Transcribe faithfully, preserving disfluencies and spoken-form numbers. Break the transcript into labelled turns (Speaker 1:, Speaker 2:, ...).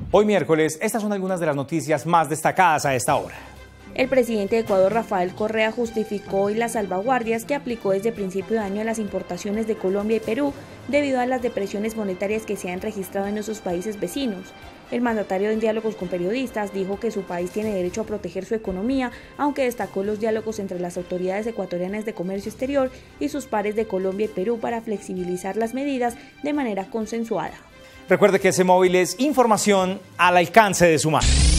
Speaker 1: Hoy miércoles, estas son algunas de las noticias más destacadas a esta hora.
Speaker 2: El presidente de Ecuador, Rafael Correa, justificó hoy las salvaguardias que aplicó desde principio de año a las importaciones de Colombia y Perú debido a las depresiones monetarias que se han registrado en esos países vecinos. El mandatario, en diálogos con periodistas, dijo que su país tiene derecho a proteger su economía, aunque destacó los diálogos entre las autoridades ecuatorianas de comercio exterior y sus pares de Colombia y Perú para flexibilizar las medidas de manera consensuada.
Speaker 1: Recuerde que ese móvil es información al alcance de su mano.